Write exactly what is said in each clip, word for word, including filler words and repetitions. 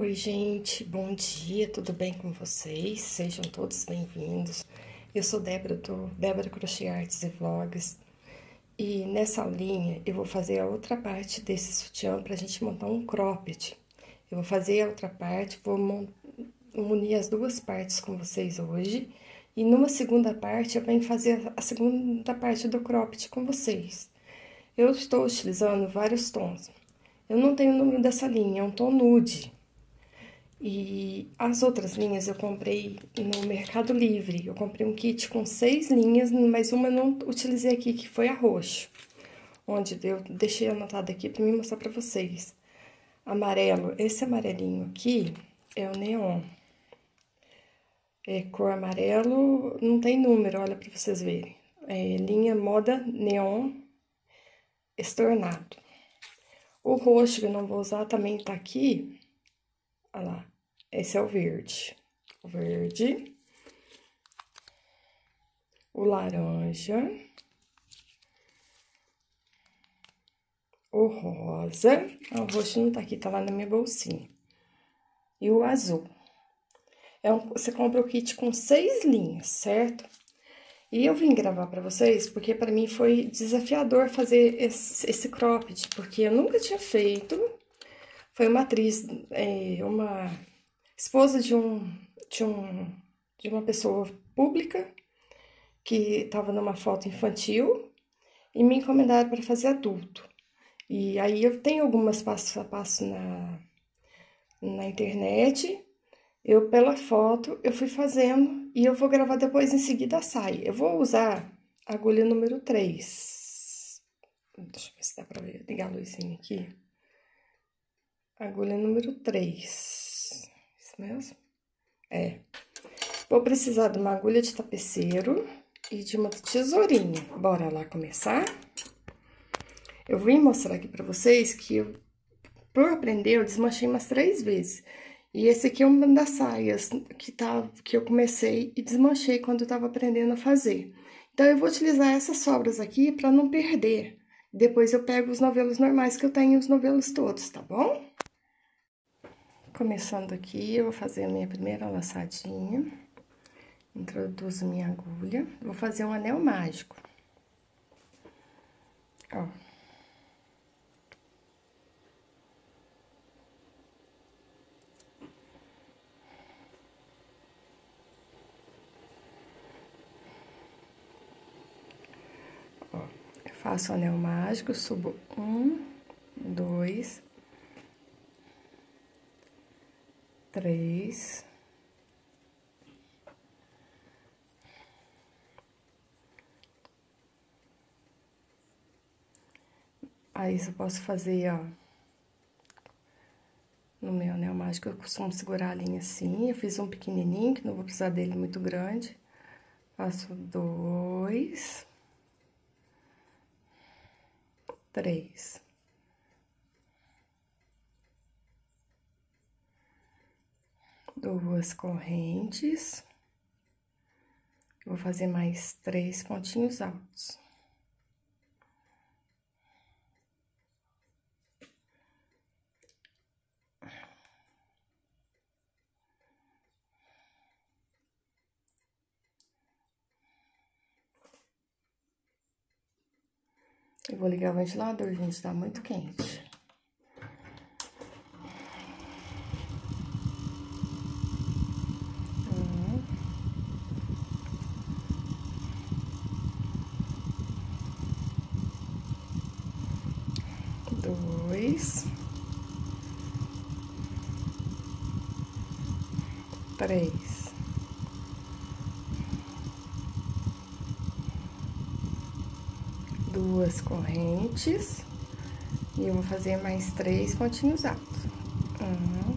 Oi, gente, bom dia, tudo bem com vocês? Sejam todos bem-vindos. Eu sou Débora, do Débora Crochê Artes e Vlogs. E nessa aulinha eu vou fazer a outra parte desse sutiã pra gente montar um cropped. Eu vou fazer a outra parte, vou unir as duas partes com vocês hoje. E numa segunda parte eu venho fazer a segunda parte do cropped com vocês. Eu estou utilizando vários tons. Eu não tenho o número dessa linha, é um tom nude. E as outras linhas eu comprei no Mercado Livre. Eu comprei um kit com seis linhas, mas uma eu não utilizei aqui, que foi a roxo. Onde eu deixei anotado aqui pra mim mostrar pra vocês. Amarelo, esse amarelinho aqui é o neon. É cor amarelo, não tem número, olha pra vocês verem. É linha moda neon estornado. O roxo que eu não vou usar também tá aqui. Olha lá, esse é o verde. O verde. O laranja. O rosa. Ah, o roxo não tá aqui, tá lá na minha bolsinha. E o azul. É um, você compra o kit com seis linhas, certo? E eu vim gravar pra vocês porque pra mim foi desafiador fazer esse, esse cropped, porque eu nunca tinha feito. Foi uma atriz, é, uma esposa de um, de um, de uma pessoa pública que estava numa foto infantil e me encomendaram para fazer adulto. E aí eu tenho algumas passo a passo na, na internet, eu pela foto eu fui fazendo e eu vou gravar depois em seguida a saia. Eu vou usar a agulha número três. Deixa eu ver se dá para ver, ligar a luzinha aqui. Agulha número três. Isso mesmo? É. Vou precisar de uma agulha de tapeceiro e de uma tesourinha. Bora lá começar? Eu vim mostrar aqui pra vocês que eu, por aprender, eu desmanchei umas três vezes. E esse aqui é uma das saias que, tá, que eu comecei e desmanchei quando eu tava aprendendo a fazer. Então, eu vou utilizar essas sobras aqui pra não perder. Depois eu pego os novelos normais, que eu tenho os novelos todos, tá bom? Começando aqui, eu vou fazer a minha primeira laçadinha. Introduzo minha agulha. Vou fazer um anel mágico. Ó. Ó, eu faço o anel mágico, subo um, dois... Três. Aí, eu posso fazer, ó. No meu anel mágico, eu costumo segurar a linha assim. Eu fiz um pequenininho, que não vou precisar dele muito grande. Faço dois. Três. Duas correntes. Vou fazer mais três pontinhos altos. Eu vou ligar o ventilador, gente, tá muito quente. Dois, três, duas correntes e eu vou fazer mais três pontinhos altos. Um,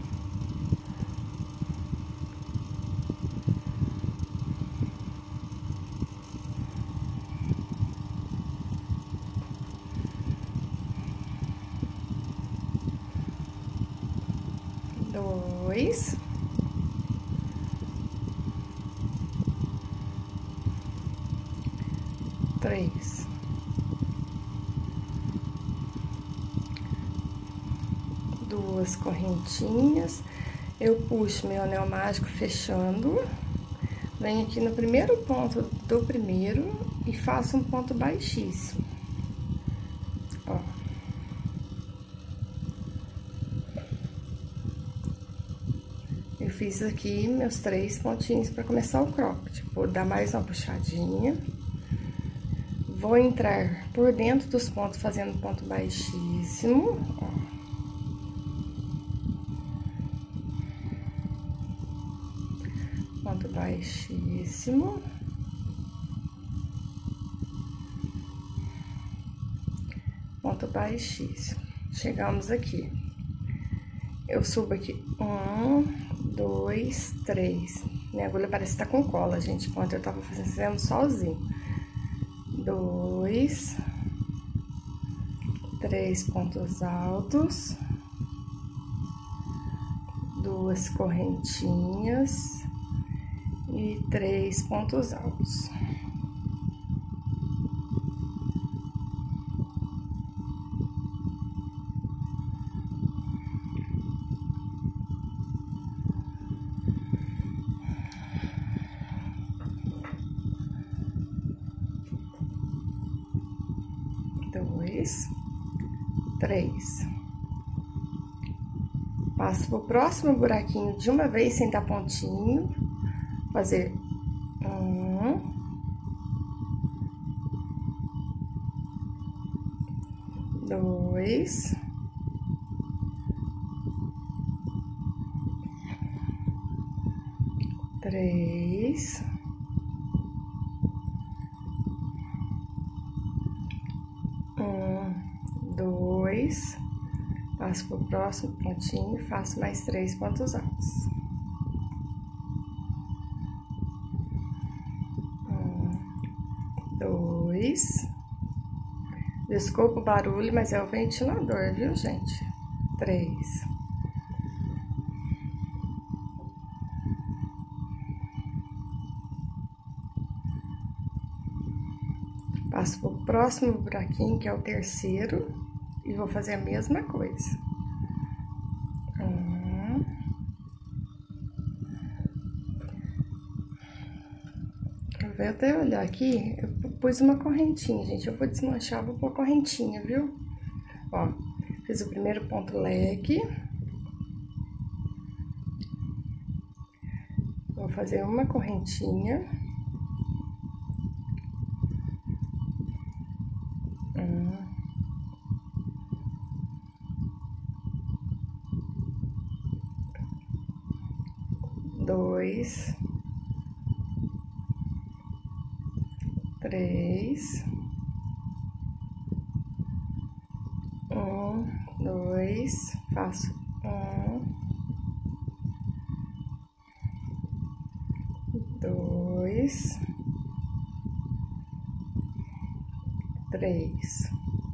dois, três, duas correntinhas Eu puxo meu anel mágico fechando, venho aqui no primeiro ponto do primeiro e faço um ponto baixíssimo. Ó. Eu fiz aqui meus três pontinhos para começar o cropped. Vou dar mais uma puxadinha. Vou entrar por dentro dos pontos fazendo ponto baixíssimo, ó. Ponto baixíssimo. Ponto baixíssimo. Chegamos aqui. Eu subo aqui. Um, dois, três. Minha agulha parece que tá com cola, gente. Enquanto eu tava fazendo sozinho. Dois. Três pontos altos. Duas correntinhas. E três pontos altos. Dois, três. Passo pro próximo buraquinho de uma vez sem dar pontinho. Fazer um, dois, três, um, dois, passo pro próximo pontinho e faço mais três pontos altos. Dois. Desculpa o barulho, mas é o ventilador, viu, gente? Três. Passo pro próximo buraquinho, que é o terceiro, e vou fazer a mesma coisa. Um. Eu vou até olhar aqui, eu pus uma correntinha, gente. Eu vou desmanchar, vou pôr correntinha, viu? Ó, fiz o primeiro ponto leque. Vou fazer uma correntinha. Um. Dois. Três, um, dois, faço um, dois, três,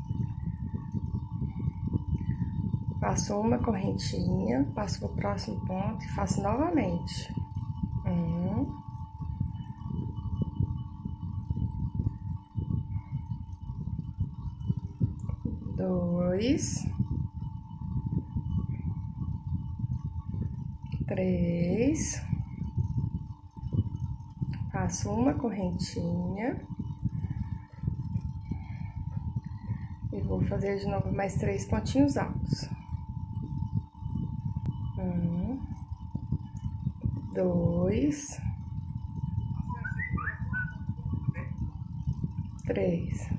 faço uma correntinha, passo pro próximo ponto e faço novamente. Um, dois, três, faço uma correntinha e vou fazer de novo mais três pontinhos altos. Um, dois, três.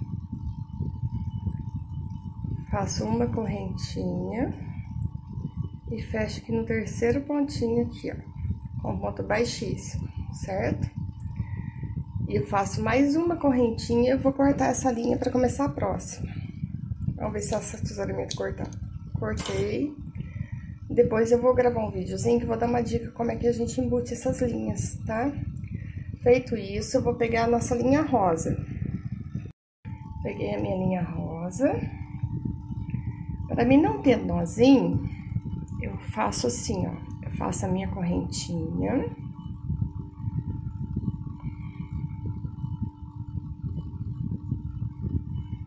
Faço uma correntinha e fecho aqui no terceiro pontinho aqui, ó, com ponto baixíssimo, certo? E eu faço mais uma correntinha, eu vou cortar essa linha para começar a próxima. Vamos ver se essa tesourinha cortar. Cortei. Depois eu vou gravar um videozinho que eu vou dar uma dica como é que a gente embute essas linhas, tá? Feito isso, eu vou pegar a nossa linha rosa. Peguei a minha linha rosa. Para mim não ter nozinho, eu faço assim, ó. Eu faço a minha correntinha.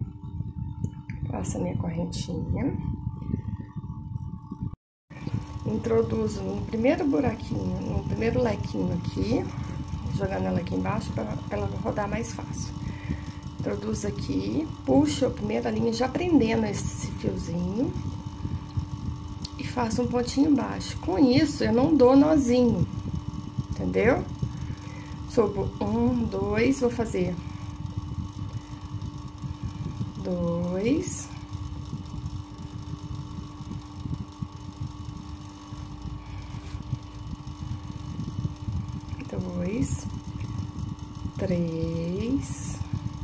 Faço a minha correntinha. introduzo no primeiro buraquinho, no primeiro lequinho aqui, jogando ela aqui embaixo para ela rodar mais fácil. Introduzo aqui, puxo a primeira linha já prendendo esse fiozinho e faço um pontinho baixo. Com isso, eu não dou nozinho, entendeu? Subo um, dois, vou fazer dois, dois, três,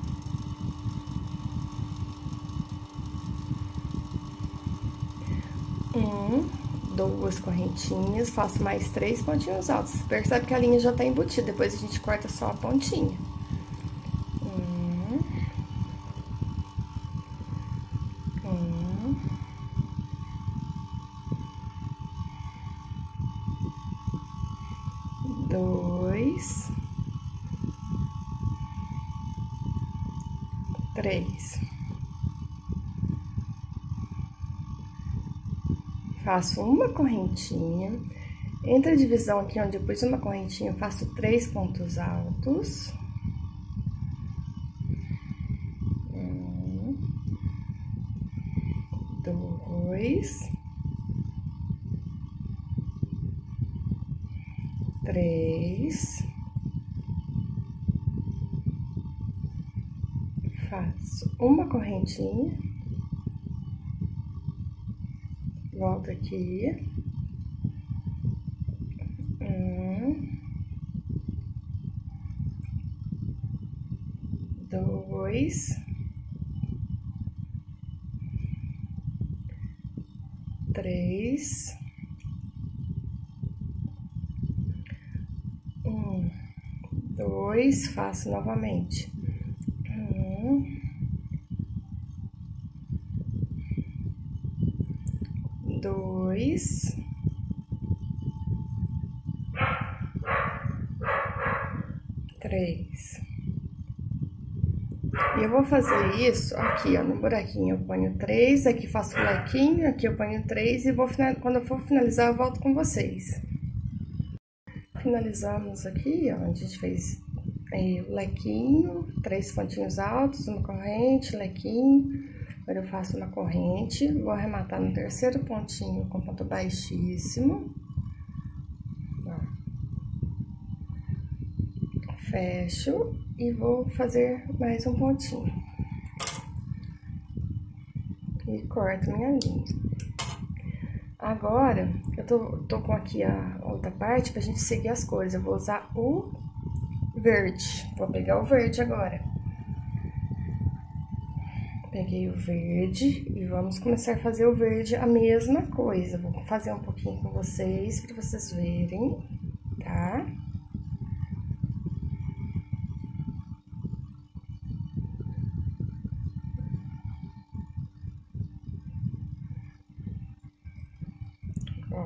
um, duas correntinhas, faço mais três pontinhos altos. Você percebe que a linha já tá embutida, depois a gente corta só a pontinha. Um, um, dois, três. Faço uma correntinha, entre a divisão aqui onde eu pus uma correntinha, eu faço três pontos altos. Um, dois, três, faço uma correntinha. Volto aqui, um, dois, três, um, dois, faço novamente, um, dois, três. E eu vou fazer isso aqui, ó, no buraquinho eu ponho três, aqui faço o lequinho, aqui eu ponho três e vou, quando eu for finalizar eu volto com vocês. Finalizamos aqui, ó, a gente fez aí o lequinho, três pontinhos altos, uma corrente, lequinho. Agora eu faço uma corrente, vou arrematar no terceiro pontinho com ponto baixíssimo. Ó. Fecho e vou fazer mais um pontinho. E corto minha linha. Agora, eu tô, tô com aqui a outra parte pra gente seguir as cores. Eu vou usar o verde. Vou pegar o verde agora. Peguei o verde e vamos começar a fazer o verde a mesma coisa. Vou fazer um pouquinho com vocês, para vocês verem, tá? Ó.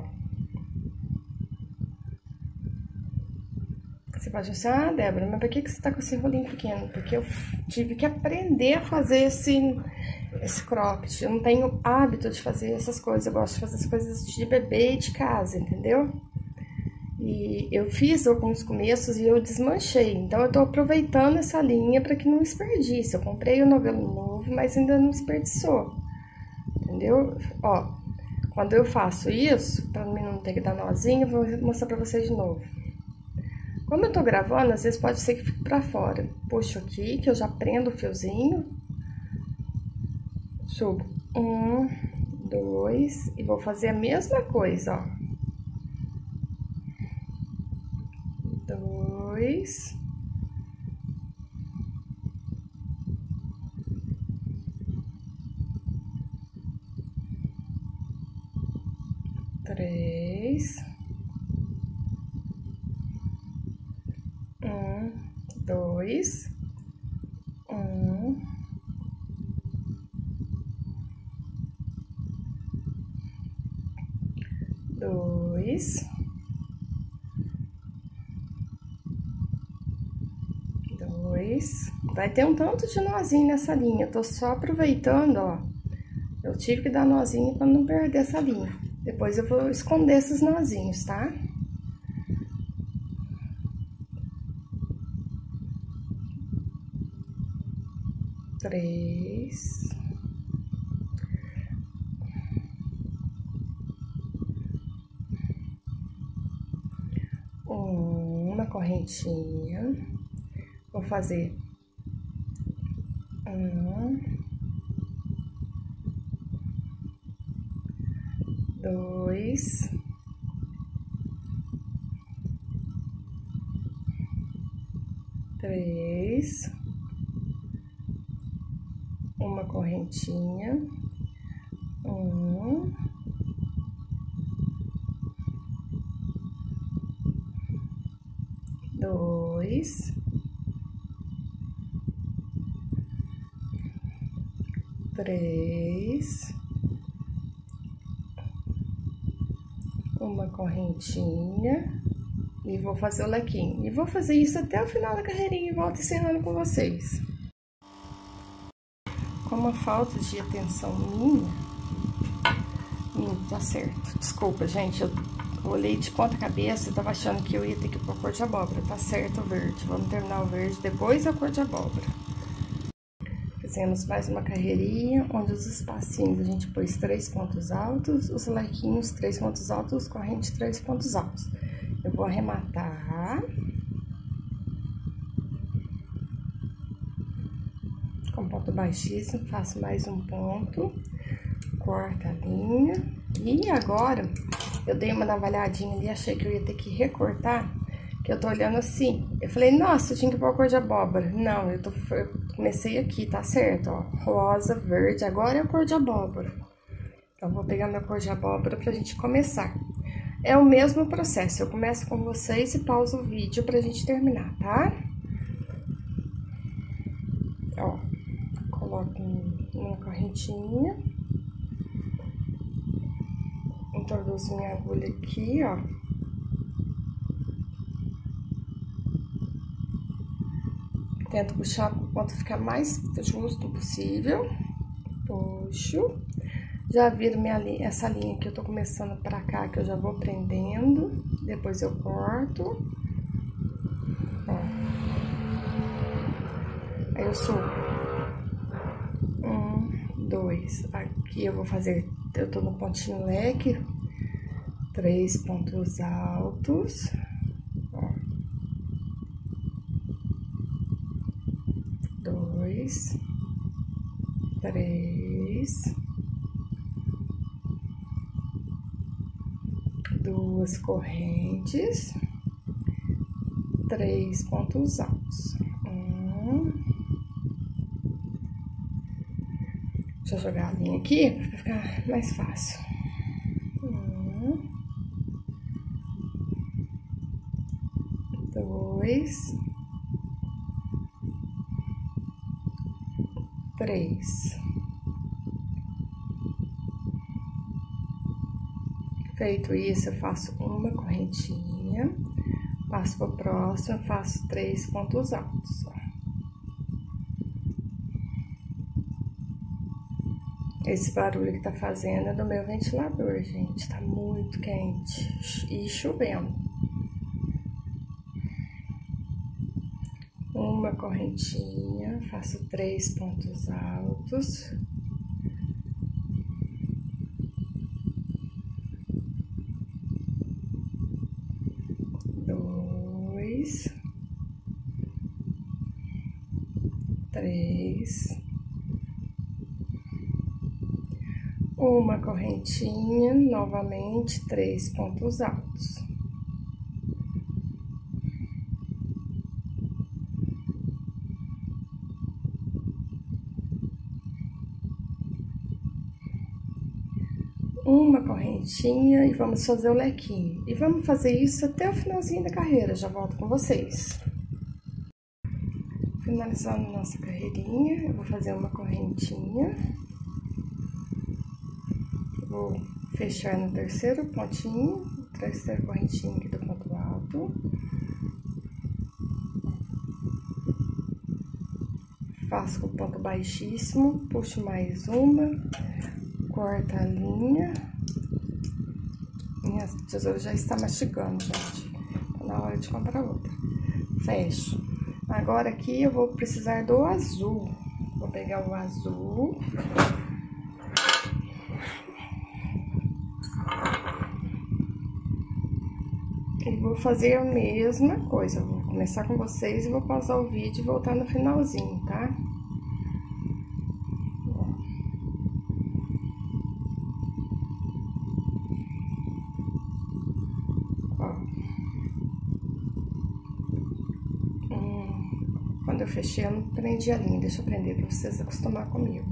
Você pode pensar, ah, Débora, mas por que que você tá com esse rolinho pequeno? Porque eu tive que aprender a fazer esse, esse cropped. Eu não tenho hábito de fazer essas coisas. Eu gosto de fazer as coisas de bebê e de casa, entendeu? E eu fiz alguns começos e eu desmanchei. Então, eu tô aproveitando essa linha para que não desperdice. Eu comprei o novelo novo, mas ainda não desperdiçou. Entendeu? Ó, quando eu faço isso, para mim não ter que dar nozinho, eu vou mostrar para vocês de novo. Como eu tô gravando, às vezes pode ser que fique pra fora. Puxo aqui, que eu já prendo o fiozinho. Subo um, dois, e vou fazer a mesma coisa, ó. Dois. Três. Um, dois, um, dois, dois. Vai ter um tanto de nozinho nessa linha, eu tô só aproveitando, ó. Eu tive que dar nozinho pra não perder essa linha. Depois eu vou esconder esses nozinhos, tá? Três. Uma correntinha. Vou fazer um, dois, três, uma correntinha, um, dois, três, uma correntinha e vou fazer o lequinho. E vou fazer isso até o final da carreirinha e volto encerrando com vocês. Com uma falta de atenção minha, minha, tá certo. Desculpa, gente, eu olhei de ponta cabeça e tava achando que eu ia ter que pôr cor de abóbora. Tá certo o verde, vamos terminar o verde, depois a cor de abóbora. Fizemos mais uma carreirinha, onde os espacinhos a gente pôs três pontos altos, os lequinhos três pontos altos, corrente três pontos altos. Eu vou arrematar. Com ponto baixíssimo, faço mais um ponto, corta a linha. E agora, eu dei uma navalhadinha ali, achei que eu ia ter que recortar, que eu tô olhando assim. Eu falei, nossa, eu tinha que pôr a cor de abóbora. Não, eu, tô, eu comecei aqui, tá certo, ó, rosa, verde, agora é a cor de abóbora. Então, vou pegar minha cor de abóbora pra gente começar. É o mesmo processo, eu começo com vocês e pauso o vídeo pra gente terminar, tá? Ó, coloco uma correntinha. Introduzo minha agulha aqui, ó. Tento puxar o ponto ficar mais justo possível. Puxo. Já viro minha linha, essa linha que eu tô começando pra cá, que eu já vou prendendo. Depois eu corto. Ó. Aí eu subo. Um, dois. Aqui eu vou fazer, eu tô no pontinho leque. Três pontos altos. Ó. Dois. Três. Duas correntes, três pontos altos. Um. Deixa eu jogar a linha aqui para ficar mais fácil. Um. Dois. Três. Feito isso, eu faço uma correntinha, passo para o próximo, faço três pontos altos. Esse barulho que tá fazendo é do meu ventilador, gente, tá muito quente e chovendo. Uma correntinha, faço três pontos altos. Três, uma correntinha, novamente, três pontos altos. Uma correntinha e vamos fazer o lequinho. E vamos fazer isso até o finalzinho da carreira, já volto com vocês. Finalizando nossa carreirinha, eu vou fazer uma correntinha. Vou fechar no terceiro pontinho, terceira correntinha aqui do ponto alto. Faço com o ponto baixíssimo, puxo mais uma, corta a linha. minha tesoura já está mastigando, gente. Tá na hora de comprar outra. Fecho. Agora aqui eu vou precisar do azul. Vou pegar o azul. E vou fazer a mesma coisa. Vou começar com vocês e vou pausar o vídeo e voltar no finalzinho, tá? Quando eu fechei, eu não prendi a linha. Deixa eu prender pra vocês acostumar comigo.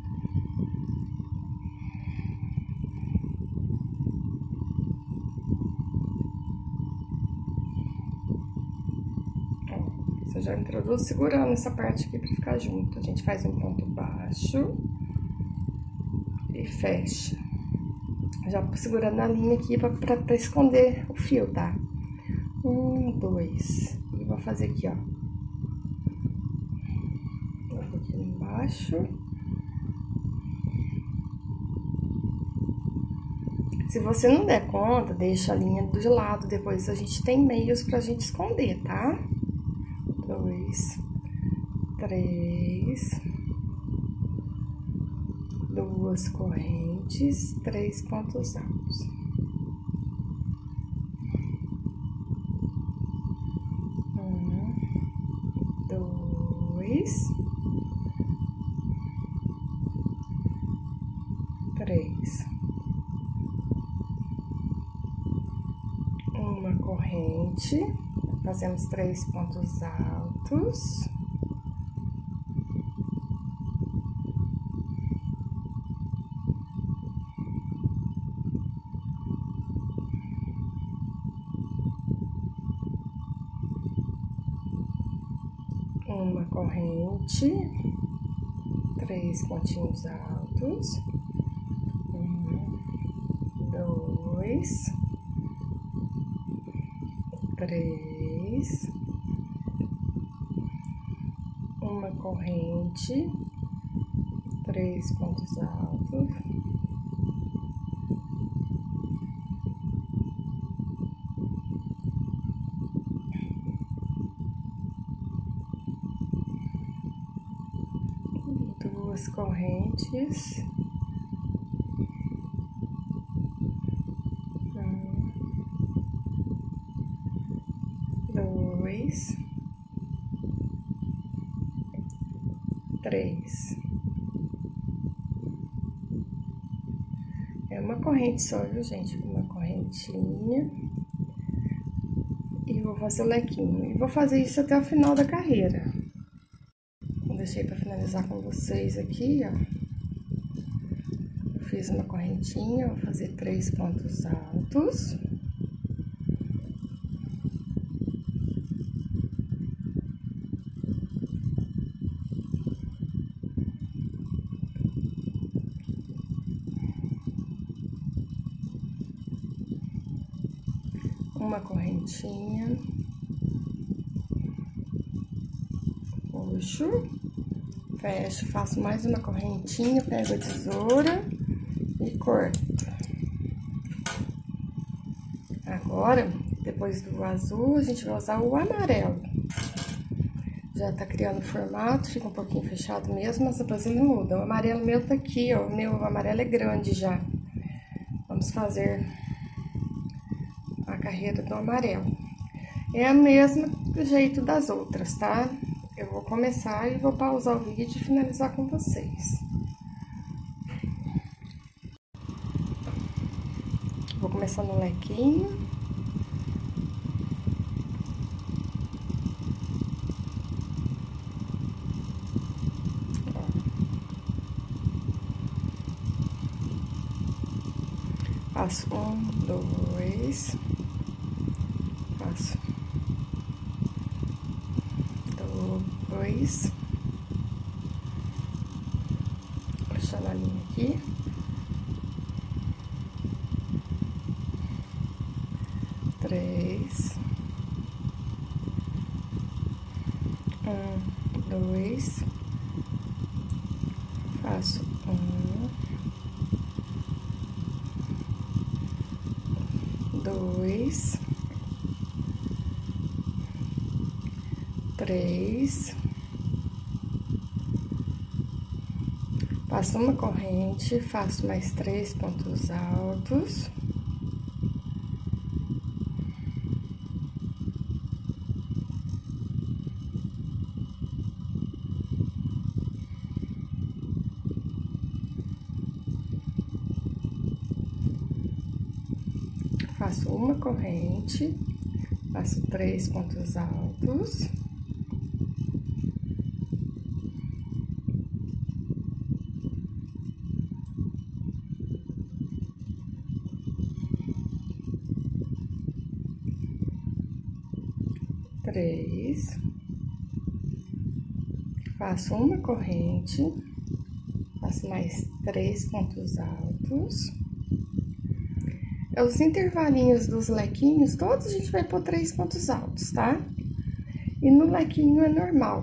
Ó, você já introduz segurando essa parte aqui pra ficar junto. A gente faz um ponto baixo e fecha. Já segurando a linha aqui pra, pra, pra esconder o fio, tá? Um, dois. E vou fazer aqui, ó. Embaixo. Se você não der conta, deixa a linha de lado, depois a gente tem meios pra gente esconder, tá? Dois, três, duas correntes, três pontos altos. Um, dois, três, uma corrente, fazemos três pontos altos, uma corrente, três pontinhos altos. Dois, três, uma corrente, três pontos altos, duas correntes. Dois, três. É uma corrente só, viu, gente? Uma correntinha. E vou fazer o lequinho. E vou fazer isso até o final da carreira. Deixei pra finalizar com vocês aqui, ó. Eu fiz uma correntinha, vou fazer três pontos altos. Uma correntinha, puxo, fecho, faço mais uma correntinha, pego a tesoura e corto. Agora, depois do azul, a gente vai usar o amarelo. Já tá criando formato, fica um pouquinho fechado mesmo, mas depois ele muda. O amarelo meu tá aqui, ó, o meu amarelo é grande já. Vamos fazer a carreira do amarelo. É o mesmo jeito das outras, tá? Eu vou começar e vou pausar o vídeo e finalizar com vocês. Vou começar no lequinho. Faço um, dois, faço dois, puxando a linha aqui, três, um, dois, faço um, dois, três, passo uma corrente, faço mais três pontos altos. Faço uma corrente, faço três pontos altos. Três. Faço uma corrente, faço mais três pontos altos. Os intervalinhos dos lequinhos, todos a gente vai pôr três pontos altos, tá? E no lequinho é normal.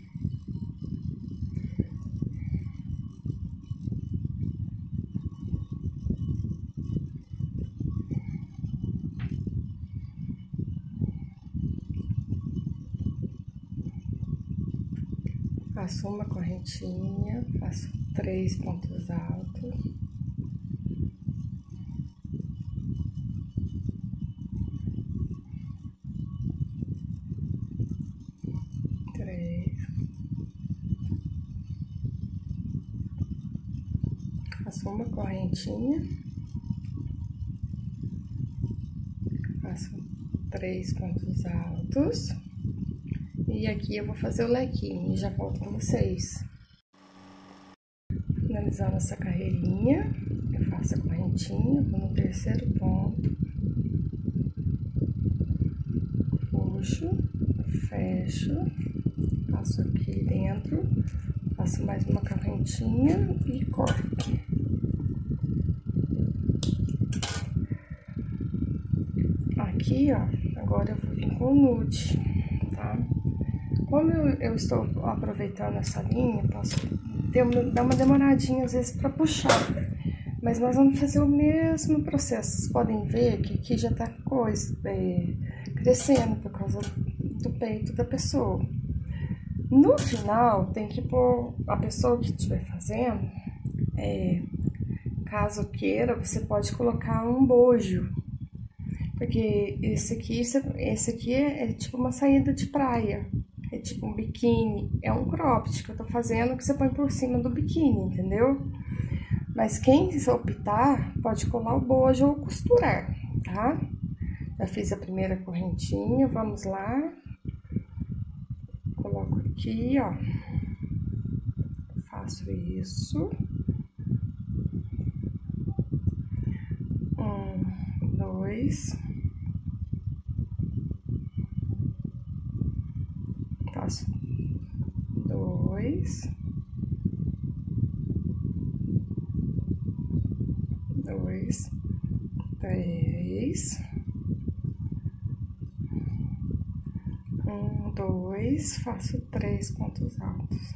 Faço uma correntinha, faço três pontos altos. Faço uma correntinha, faço três pontos altos, e aqui eu vou fazer o lequinho e já volto com vocês. Finalizando essa carreirinha, eu faço a correntinha, vou no terceiro ponto, puxo, fecho, passo aqui dentro, faço mais uma correntinha e corto. Aqui, ó, agora eu vou vir com o nude, tá? Como eu, eu estou aproveitando essa linha, posso ter uma, dar uma demoradinha às vezes pra puxar. Mas nós vamos fazer o mesmo processo. Vocês podem ver que aqui já tá coisa, é, crescendo por causa do peito da pessoa. No final, tem que pôr, a pessoa que estiver fazendo, é, caso queira, você pode colocar um bojo. Porque esse aqui, esse aqui é, é tipo uma saída de praia, é tipo um biquíni, é um cropped que eu tô fazendo que você põe por cima do biquíni, entendeu? Mas quem optar, pode colar o bojo ou costurar, tá? Já fiz a primeira correntinha, vamos lá. Coloco aqui, ó. Faço isso. Um, dois. Faço dois. Dois. Três. Um, dois. Faço três pontos altos.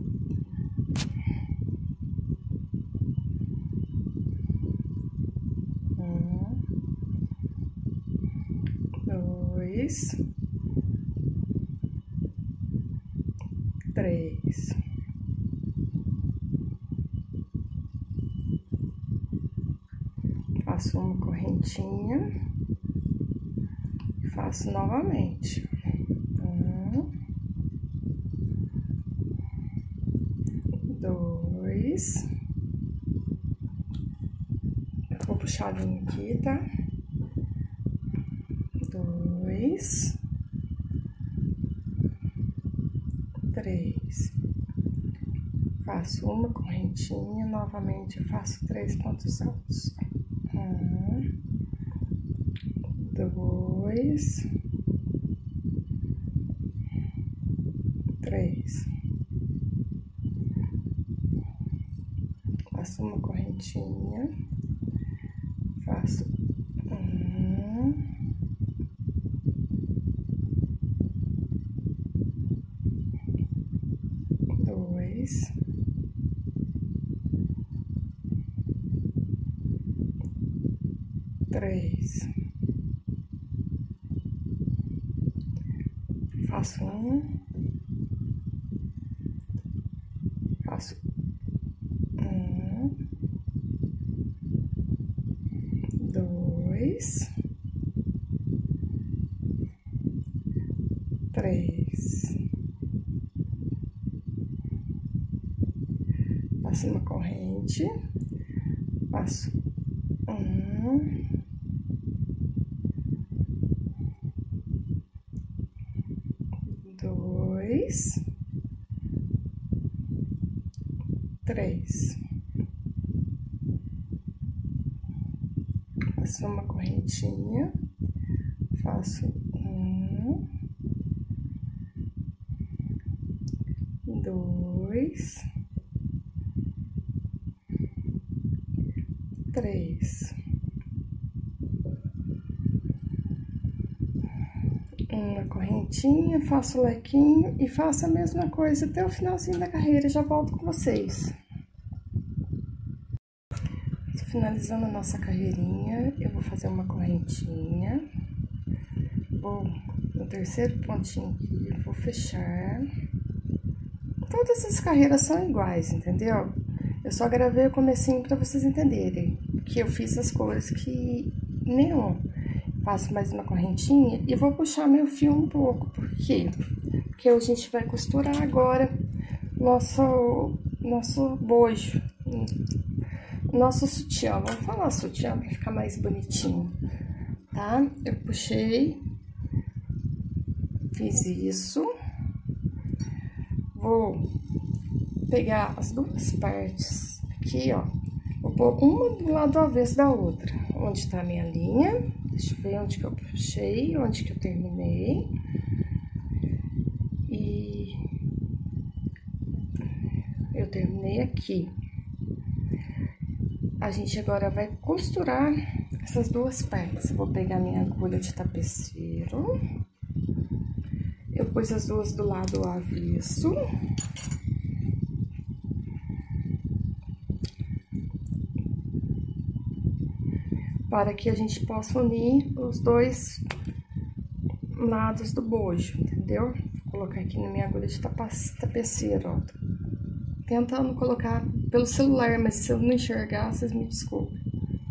Um. Dois. Três. Faço uma correntinha, faço novamente. Um, dois. Eu vou puxar a linha aqui, tá? Dois. Três. Faço uma correntinha, novamente eu faço três pontos altos. Um, dois, três. Faço uma correntinha, faço um, dois, três. Faço um, faço um, dois, três, faço uma corrente, faço um, dois, três, faço uma correntinha, faço um, dois, três, uma correntinha, faço o lequinho e faço a mesma coisa até o finalzinho da carreira. Já volto com vocês. Tô finalizando a nossa carreirinha, eu vou fazer uma correntinha, vou no terceiro pontinho aqui, vou fechar. Todas as carreiras são iguais, entendeu? Eu só gravei o comecinho pra vocês entenderem, que eu fiz as cores que nenhum. Faço mais uma correntinha e vou puxar meu fio um pouco, por quê? Porque a gente vai costurar agora nosso, nosso bojo, nosso sutiã. Vamos falar sutiã pra ficar mais bonitinho, tá? Eu puxei, fiz isso, vou pegar as duas partes aqui, ó, vou pôr uma do lado avesso da outra, onde tá a minha linha. Deixa eu ver onde que eu puxei, onde que eu terminei. E eu terminei aqui. A gente agora vai costurar essas duas partes. Eu vou pegar minha agulha de tapeceiro. Eu pus as duas do lado avesso. Para que a gente possa unir os dois lados do bojo, entendeu? Vou colocar aqui na minha agulha de tapeceiro, ó. Tentando colocar pelo celular, mas se eu não enxergar, vocês me desculpem.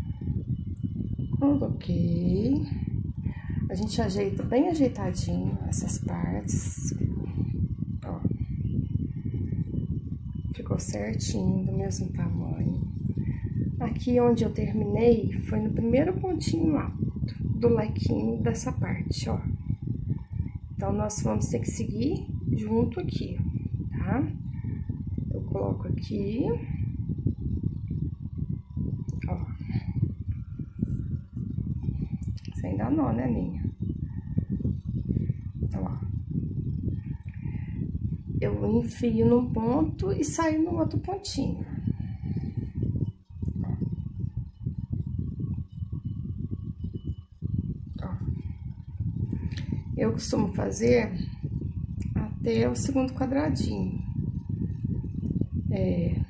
Coloquei. A gente ajeita bem ajeitadinho essas partes, ó. Ficou certinho, do mesmo tamanho. Aqui onde eu terminei, foi no primeiro pontinho alto do lequinho dessa parte, ó. Então, nós vamos ter que seguir junto aqui, tá? Eu coloco aqui, ó. Sem dar nó, né, Ninha? Ó. Eu enfio num ponto e saio no outro pontinho. Eu costumo fazer até o segundo quadradinho. É,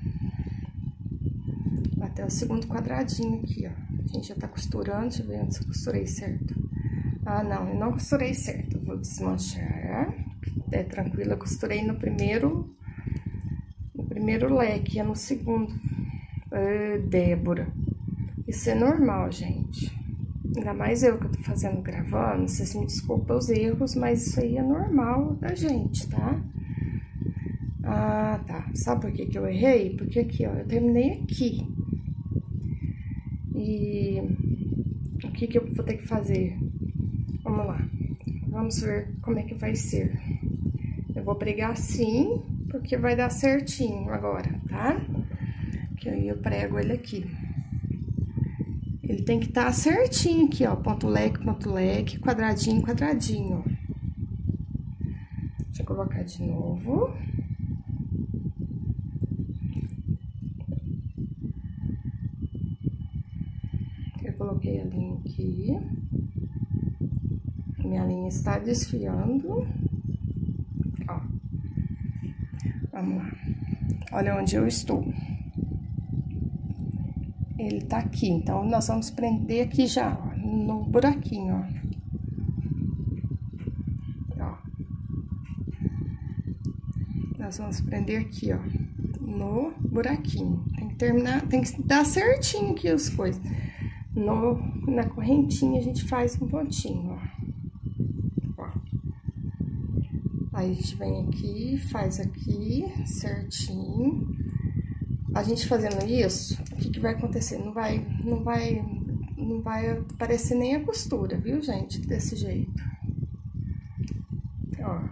até o segundo quadradinho aqui, ó. A gente já tá costurando, deixa eu ver se eu costurei certo. Ah, não, eu não costurei certo. Eu vou desmanchar. É tranquilo, eu costurei no primeiro, no primeiro leque, é no segundo. Ah, Débora. Isso é normal, gente. Ainda mais eu que eu tô fazendo gravando, vocês me desculpem os erros, mas isso aí é normal da gente, tá? Ah, tá. Sabe por que que eu errei? Porque aqui, ó, eu terminei aqui. E o que que eu vou ter que fazer? Vamos lá. Vamos ver como é que vai ser. Eu vou pregar assim, porque vai dar certinho agora, tá? Que aí eu prego ele aqui. Ele tem que estar tá certinho aqui, ó, ponto leque, ponto leque, quadradinho, quadradinho, ó. Deixa eu colocar de novo. Eu coloquei a linha aqui. Minha linha está desfiando. Ó. Vamos lá. Olha onde eu estou. Ele tá aqui, então, nós vamos prender aqui já, ó, no buraquinho, ó. Ó. nós vamos prender aqui, ó, no buraquinho. Tem que terminar, tem que dar certinho aqui as coisas. No, na correntinha a gente faz um pontinho, ó. Ó. Aí a gente vem aqui, faz aqui certinho. A gente fazendo isso, o que que vai acontecer? Não vai, não vai, não vai aparecer nem a costura, viu, gente? Desse jeito. Ó.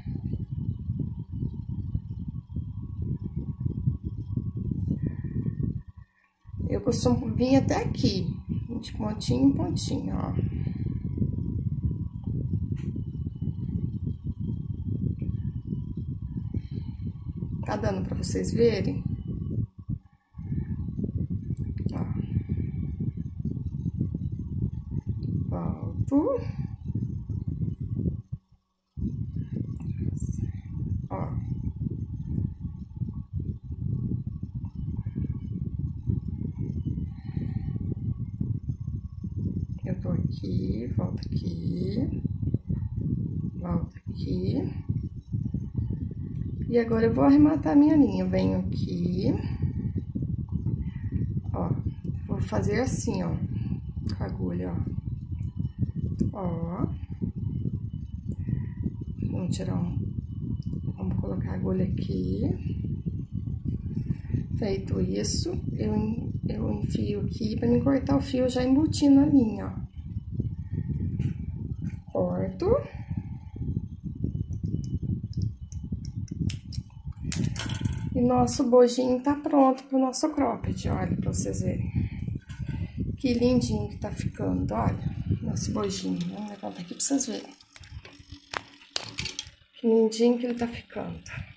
Eu costumo vir até aqui, de pontinho em pontinho, ó. Tá dando pra vocês verem? Ó. Volto. Ó. Eu tô aqui, volto aqui, volto aqui. E agora eu vou arrematar minha linha. Eu venho aqui, ó, vou fazer assim, ó, com a agulha, ó. Ó. Vamos tirar um, vamos colocar a agulha aqui. Feito isso, eu, eu enfio aqui pra me cortar o fio já embutindo a linha, ó. Corto. E nosso bojinho tá pronto pro nosso cropped, olha, pra vocês verem. Que lindinho que tá ficando, olha, nosso bojinho. Vamos levantar aqui pra vocês verem. Que lindinho que ele tá ficando.